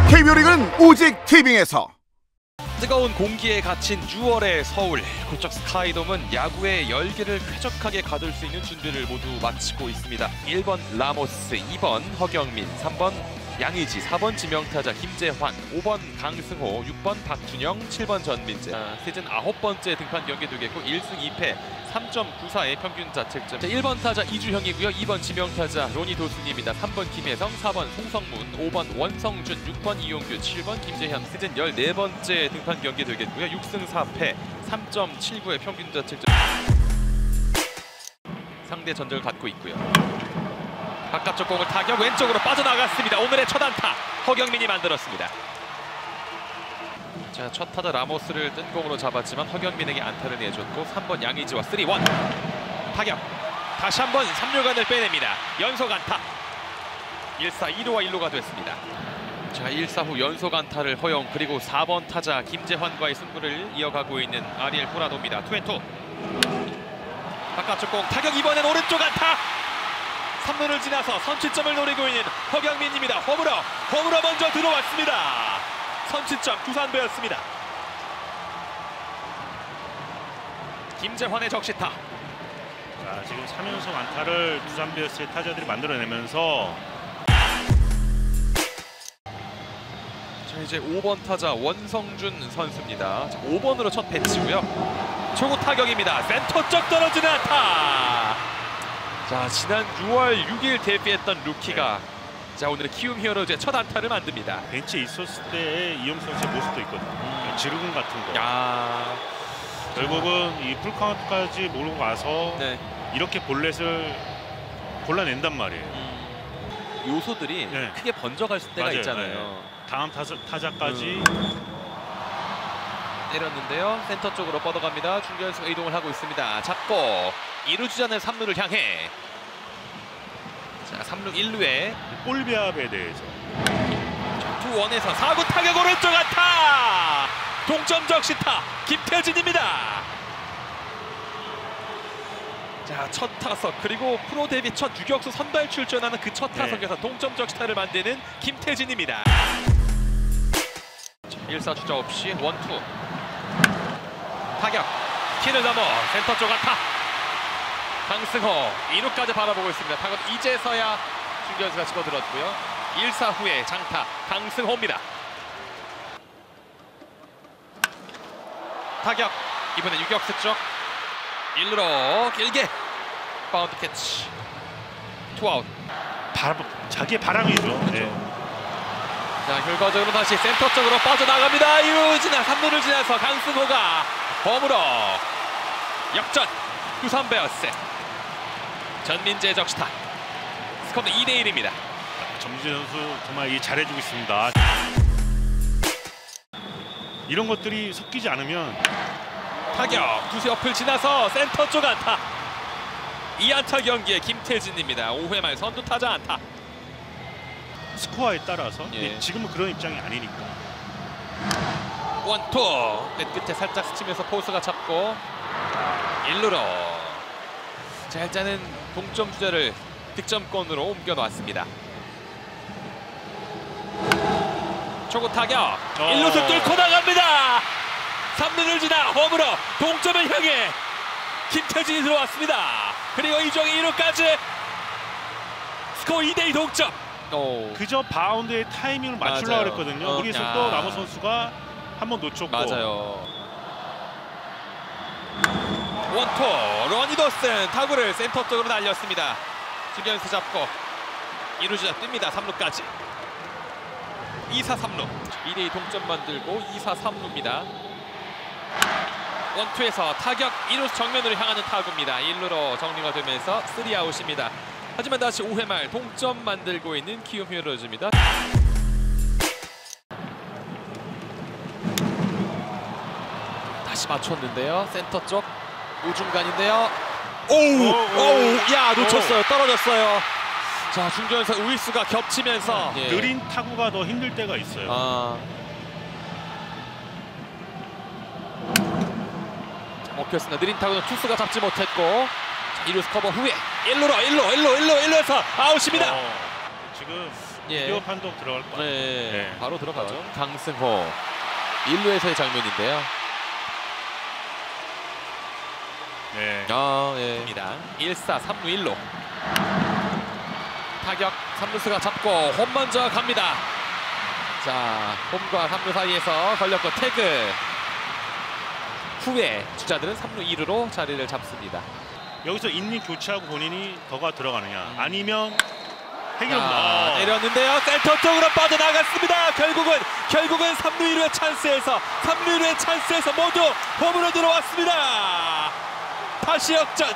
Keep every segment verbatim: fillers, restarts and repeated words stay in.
케이비오 리그는 오직 티빙에서. 뜨거운 공기에 갇힌 유월의 서울. 고척 스카이돔은 야구의 열기를 쾌적하게 가둘 수 있는 준비를 모두 마치고 있습니다. 일 번 라모스, 이 번 허경민, 삼 번 양의지, 사 번 지명타자 김재환, 오 번 강승호, 육 번 박준영, 칠 번 전민재. 아, 시즌 아홉 번째 등판 경기 되겠고 일 승 이 패, 삼 점 구사의 평균 자책점. 일 번 타자 이주형이고요. 이 번 지명타자 로니 도순입니다. 삼 번 김혜성, 사 번 송성문, 오 번 원성준, 육 번 이용규, 칠 번 김재현. 시즌 열네 번째 등판 경기 되겠고요. 육 승 사 패, 삼 점 칠구의 평균 자책점. 상대 전적을 갖고 있고요. 바깥쪽 공을 타격 왼쪽으로 빠져나갔습니다. 오늘의 첫 안타 허경민이 만들었습니다. 자, 첫 타자 라모스를 뜬 공으로 잡았지만 허경민에게 안타를 내줬고 삼 번 양의지와 쓰리 원 타격 다시 한번 삼루간을 빼냅니다. 연속 안타. 일 사 일 루와 일 루가 됐습니다. 자, 일 사 후 연속 안타를 허용. 그리고 사 번 타자 김재환과의 승부를 이어가고 있는 아리엘 후라도입니다. 투 앤 투. 바깥쪽 공 타격 이번엔 오른쪽 안타. 삼 루를 지나서 선취점을 노리고 있는 허경민입니다. 홈으로 홈으로 먼저 들어왔습니다. 선취점 두산배였습니다. 김재환의 적시타. 자, 지금 삼 연속 안타를 두산베어스의 타자들이 만들어내면서 자, 이제 오 번 타자 원성준 선수입니다. 자, 오 번으로 첫 배치고요. 초구 타격입니다. 센터 쪽 떨어지는 안타. 자, 지난 유월 육 일 데뷔했던 루키가 네. 자, 오늘의 키움 히어로즈의 첫 안타를 만듭니다. 벤치에 있었을 때의 이영수 선수의 모습도 있거든요. 음. 지르군 같은 거. 야. 결국은 이 풀카운트까지 몰고 가서 네. 이렇게 볼넷을 골라낸단 말이에요. 음. 요소들이 네. 크게 번져갈 때가 맞아요. 있잖아요. 네. 다음 타자, 타자까지 음. 때렸는데요. 센터 쪽으로 뻗어갑니다. 중견수가 이동을 하고 있습니다. 잡고 이 루 주자는 삼 루를 향해. 자, 삼 루 일 루에 볼 배합에 대해서 투 원에서 사 구 타격 오른쪽 안타. 동점 적시타 김태진입니다. 자, 첫 타석 그리고 프로 데뷔 첫 유격수 선발 출전하는 그 첫 타석에서 네. 동점 적시타를 만드는 김태진입니다. 자, 일 사 주자 없이 원 투 타격 키를 넘어 센터 쪽 안타. 강승호 이 루까지 바라보고 있습니다. 타격 이제서야 중견수가 집어들었고요. 일 사 후에 장타 강승호입니다. 타격 이번엔 유격수 쪽 일 루로 길게 바운드 캐치. 투아웃. 바람, 자기의 바람이죠. 그렇죠. 네. 자, 결과적으로 다시 센터 쪽으로 빠져나갑니다. 이 루 지나 삼 루를 지나서 강승호가 홈으로 역전. 두산베어스 전민재 적시타. 스코어는 이 대 일입니다. 전민재 선수 정말 이 잘해주고 있습니다. 이런 것들이 섞이지 않으면 타격 두세 옆을 지나서 센터 쪽 안타. 이 안타 경기에 김태진입니다. 오 회 말 선두 타자 안타. 스코어에 따라서 예. 지금은 그런 입장이 아니니까. 원투 넷 끝에 살짝 스치면서 포수가 잡고 일 루로. 자, 일단은 동점 주자를 득점권으로 옮겨놨습니다. 초구 타격 어. 일 루수 뚫고 나갑니다. 삼 루를 지나 홈으로 동점을 향해 김태진이 들어왔습니다. 그리고 이종이 이 루까지 스코어 이 대 이 동점. 오. 그저 바운드의 타이밍을 맞추려고 그랬거든요. 어, 거기서 야. 또 라모 선수가 한번 놓쳤고. 맞아요. 원투 로니더슨 타구를 센터 쪽으로 날렸습니다. 중견수 잡고 이 루 주자 뜹니다. 삼 루까지 이 사 삼 루. 이 대 이 동점 만들고 이 사 삼 루입니다. 원투에서 타격 이 루수 정면으로 향하는 타구입니다. 일 루로 정리가 되면서 쓰리 아웃입니다. 하지만 다시 오 회 말 동점 만들고 있는 키움 히어로즈입니다. 다시 맞췄는데요. 센터 쪽 우중간인데요. 오우! 오우! 야, 놓쳤어요. 떨어졌어요. 자, 중견수 우익수가 겹치면서 예. 느린 타구가 더 힘들 때가 있어요. 아. 자, 먹혔습니다. 느린 타구는 투수가 잡지 못했고 자, 이 루수 커버 후에 일 루로 일 루 일 루 일 루 일 루에서 아웃입니다. 어, 지금 예. 비디오 판독 들어갈 것 같아요. 네, 네. 바로 들어가죠. 강승호 일 루에서의 장면인데요. 네. 아, 예. 일 사 삼 루 일 루 타격 삼 루수가 잡고 홈 먼저 갑니다. 자, 홈과 삼 루 사이에서 걸렸고 태그 후에 주자들은 삼 루 이 루로 자리를 잡습니다. 여기서 인닝 교체하고 본인이 더가 들어가느냐 아니면 해결 자, 내렸는데요. 센터 쪽으로 빠져나갔습니다. 결국은 결국은 삼 루 이 루의 찬스에서 삼 루 이 루의 찬스에서 모두 홈으로 들어왔습니다. 다시 역전.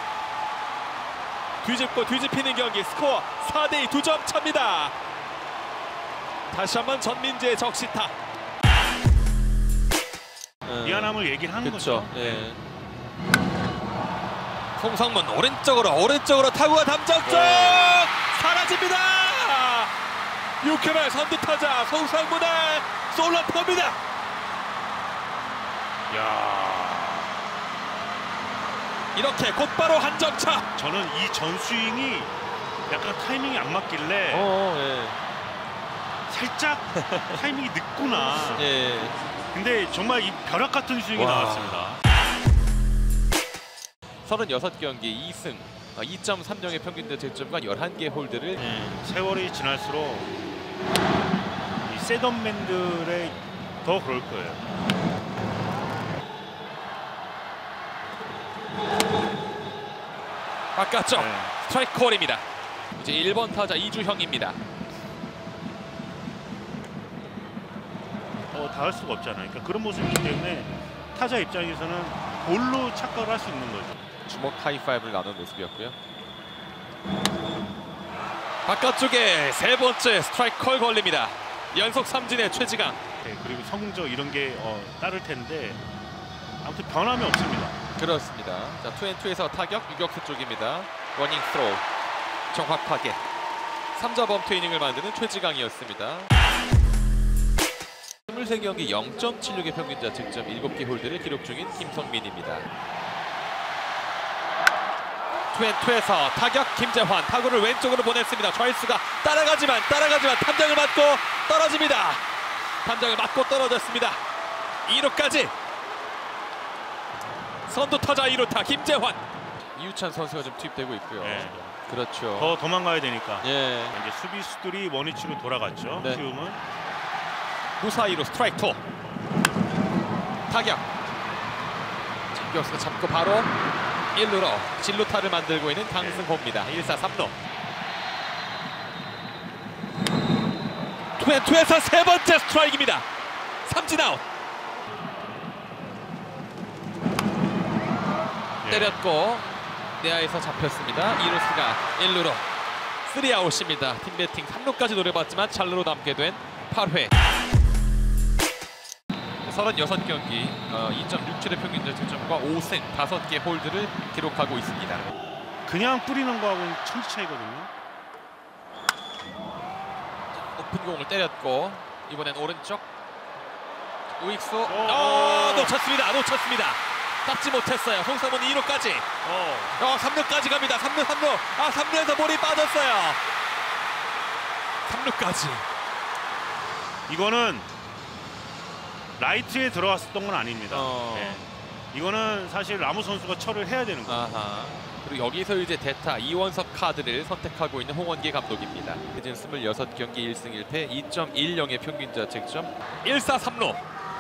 뒤집고 뒤집히는 경기 스코어 사 대 이 두 점 차입니다. 다시 한번 전민재의 적시타. 미안함을 얘기를 하는 그쵸, 거죠. 예. 송성문 오른쪽으로 오른쪽으로 타구가 담장쪽 네. 사라집니다. 육 회 말 선두 타자 송성문의 솔로포입니다. 야, 이렇게 곧바로 한 점 차. 저는 이 전스윙이 약간 타이밍이 안 맞길래 어, 예. 살짝 타이밍이 늦구나. 예. 근데 정말 이 벼락 같은 스윙이 와. 나왔습니다. 서른여섯 경기 이 승 이 점 삼영의 평균 득점과 열한 개 홀드를 세월이 지날수록 이 세덤맨들의 더 그럴 거예요. 바깥쪽 네. 스트라이크 콜입니다. 이제 일 번 타자 이주형입니다. 어, 닿을 수가 없잖아요. 그러니까 그런 모습이기 때문에 타자 입장에서는 볼로 착각을 할 수 있는 거죠. 주먹 하이파이브를 나눈 모습이었고요. 바깥쪽에 세 번째 스트라이크 콜 걸립니다. 연속 삼진의 최지강. 네, 그리고 성적 이런 게 어, 따를 텐데 아무튼 변함이 없습니다. 그렇습니다. 자, 투앤투에서 타격 유격수 쪽입니다. 러닝 스로우 정확하게 삼 자 범퇴 이닝을 만드는 최지강이었습니다. 이십삼 경기 영 점 칠육의 평균 자책점 일곱 개 홀드를 기록 중인 김성민입니다. 투앤투에서 타격 김재환 타구를 왼쪽으로 보냈습니다. 좌익수가 따라가지만 따라가지만 탐장을 맞고 떨어집니다. 탐장을 맞고 떨어졌습니다. 이 루까지 선두 타자 이 루타 김재환. 이유찬 선수가 좀 투입되고 있고요. 네. 그렇죠. 더 도망가야 되니까. 예. 이제 수비수들이 원위치로 돌아갔죠. 네. 지금은 무사히로 스트라이크 투 타격 진격수가 잡고 바로 일 루로 진루타를 만들고 있는 강승호입니다. 일 사 삼 루 투앤투에서 세 번째 스트라이크입니다. 삼진 아웃. 예. 때렸고 내야에서 잡혔습니다. 이 루수가 일 루로 쓰리 아웃입니다. 팀 배팅 삼 루까지 노려봤지만 찰루로 남게 된 팔 회. 서른여섯 경기 어, 이 점 육칠의 평균 자책점과 오 승 다섯 개 홀드를 기록하고 있습니다. 그냥 뿌리는 거하고는 천지 차이거든요. 높은 공을 때렸고 이번엔 오른쪽 우익수 오. 어, 놓쳤습니다. 놓쳤습니다. 잡지 못했어요. 송성문 이 루까지 어. 어, 삼 루까지 갑니다. 삼 루 삼 루 아 삼 루에서 볼이 빠졌어요. 삼 루까지. 이거는 라이트에 들어왔었던 건 아닙니다. 어. 네. 이거는 사실 라모 선수가 처리를 해야 되는 거예요. 아하. 그리고 여기서 이제 대타 이원석 카드를 선택하고 있는 홍원기 감독입니다. 시즌 이십육 경기 일 승 일 패 이 점 일영의 평균 자책점 일 사 삼 루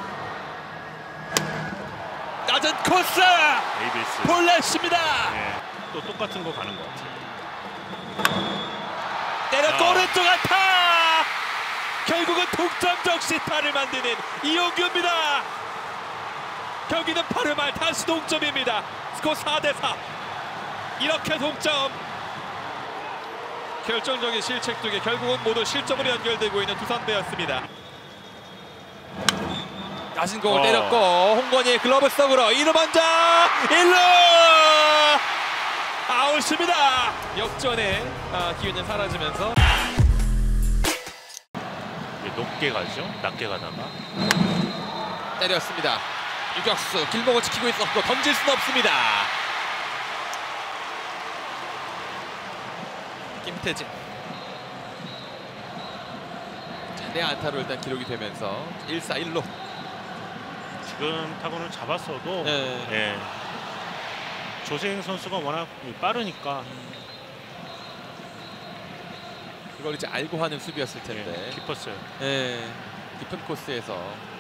낮은 코스 에이비에스. 볼넷입니다. 네. 또 똑같은 거 가는 것 같아요. 때렸고 아. 오른쪽 안타. 결국은 동점적 시타를 만드는 이용규입니다. 경기는 팔 회 말 다시 동점입니다. 스코어 사 대 사. 이렇게 동점. 결정적인 실책 쪽에 결국은 모두 실점으로 연결되고 있는 두산배였습니다. 낮은 공을 어. 때렸고 홍건희의 글러브 속으로 이 루 먼저 일 루 아웃입니다. 역전의 아, 기운이 사라지면서 이게 높게 가죠. 낮게 가다가. 때렸습니다. 유격수 길목을 지키고 있었고 던질 수는 없습니다. 김태진 내 안타로 일단 기록이 되면서 일 사 일로. 지금 타구는 잡았어도 네. 예. 조세행 선수가 워낙 빠르니까 그걸 이제 알고 하는 수비였을 텐데. 예, 깊었어요. 네. 깊은 코스에서.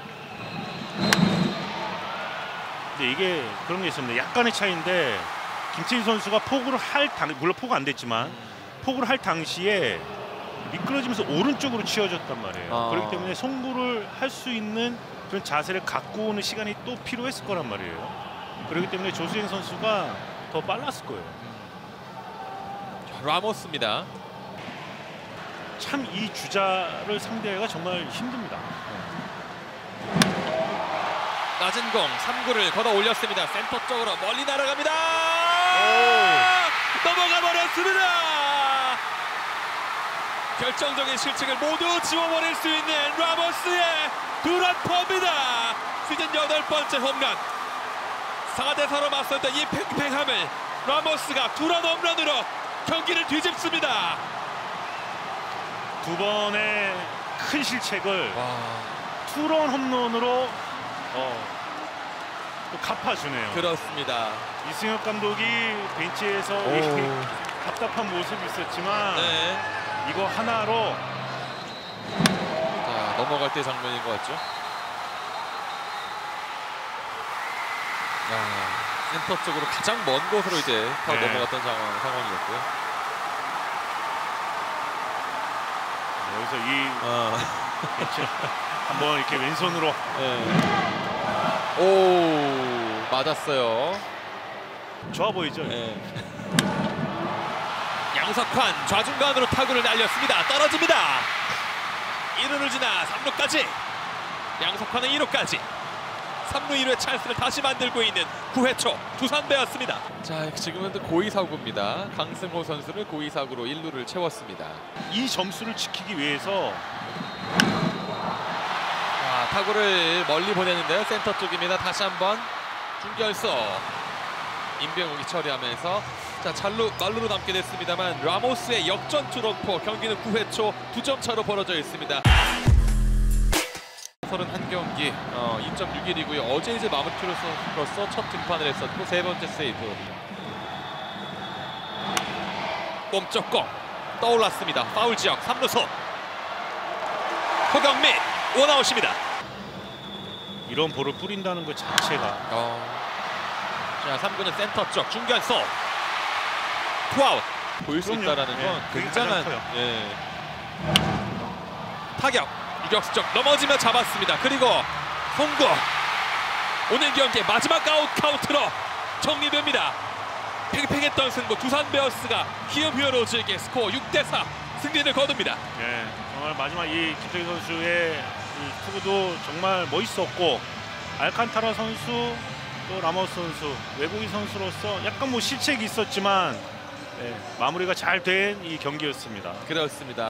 근데 이게 그런 게 있습니다. 약간의 차이인데 김태희 선수가 포구를 할 당, 물론 포구 안 됐지만 포구를 할 당시에 미끄러지면서 오른쪽으로 치워졌단 말이에요. 아. 그렇기 때문에 송구를 할 수 있는 그런 자세를 갖고 오는 시간이 또 필요했을 거란 말이에요. 그렇기 때문에 조수행 선수가 더 빨랐을 거예요. 라모스입니다. 참 이 주자를 상대하기가 정말 힘듭니다. 낮은 공 삼 구를 걷어 올렸습니다. 센터 쪽으로 멀리 날아갑니다. 넘어가 버렸습니다. 결정적인 실책을 모두 지워버릴 수 있는 라모스의 두란포입니다. 시즌 여덟 번째 홈런. 사 대 사로 맞섰던 이 팽팽함을 라모스가 두란 홈런으로 경기를 뒤집습니다. 두 번의 큰 실책을 와. 투런 홈런으로 어, 또 갚아주네요. 그렇습니다. 이승엽 감독이 벤치에서 이렇게 답답한 모습이 있었지만 네. 이거 하나로 자, 넘어갈 때 장면인 것 같죠? 야, 센터 쪽으로 가장 먼 곳으로 이제 더 네. 넘어갔던 상황, 상황이었고요. 여기서 이 아. 벤치 한번 이렇게 왼손으로 네. 오, 맞았어요. 좋아 보이죠? 네. 양석환 좌중간으로 타구를 날렸습니다. 떨어집니다. 일 루를 지나 삼 루까지. 양석환은 이 루까지. 삼 루 이 루의 찬스를 다시 만들고 있는 구 회 초 두산 베어스입니다. 자, 지금은 또 고의 사구입니다. 강승호 선수를 고의 사구로 일 루를 채웠습니다. 이 점수를 지키기 위해서 자, 타구를 멀리 보내는데요. 센터 쪽입니다. 다시 한번 중견수 임병욱이 처리하면서 자, 잘루 말루로 남게 됐습니다만 라모스의 역전 투런포. 경기는 구 회 초 두 점 차로 벌어져 있습니다. 서른한 경기 어, 이 점 육일이고요. 어제 이제 마무리로서 첫 등판을 했었고 세 번째 세이브. 몸쪽 공 떠올랐습니다. 파울 지역 삼 루수 허경민 원아웃입니다. 이런 볼을 뿌린다는 것 자체가 어. 자, 삼 구는 센터 쪽 중견수 투아웃. 보일 수 그럼요. 있다라는 건 네, 그게 굉장한 가장 커요. 예. 타격 유격수 쪽 넘어지며 잡았습니다. 그리고 송구 오늘 경기 마지막 아웃 카운트로 정리됩니다. 팽팽했던 승부 두산 베어스가 키움 히어로즈에게 스코어 육 대 사 승리를 거둡니다. 예, 정말 마지막 이 김태희 선수의 이 투구도 정말 멋있었고 알칸타라 선수 또 라모스 선수 외국인 선수로서 약간 뭐 실책이 있었지만 예, 마무리가 잘 된 이 경기였습니다. 그렇습니다.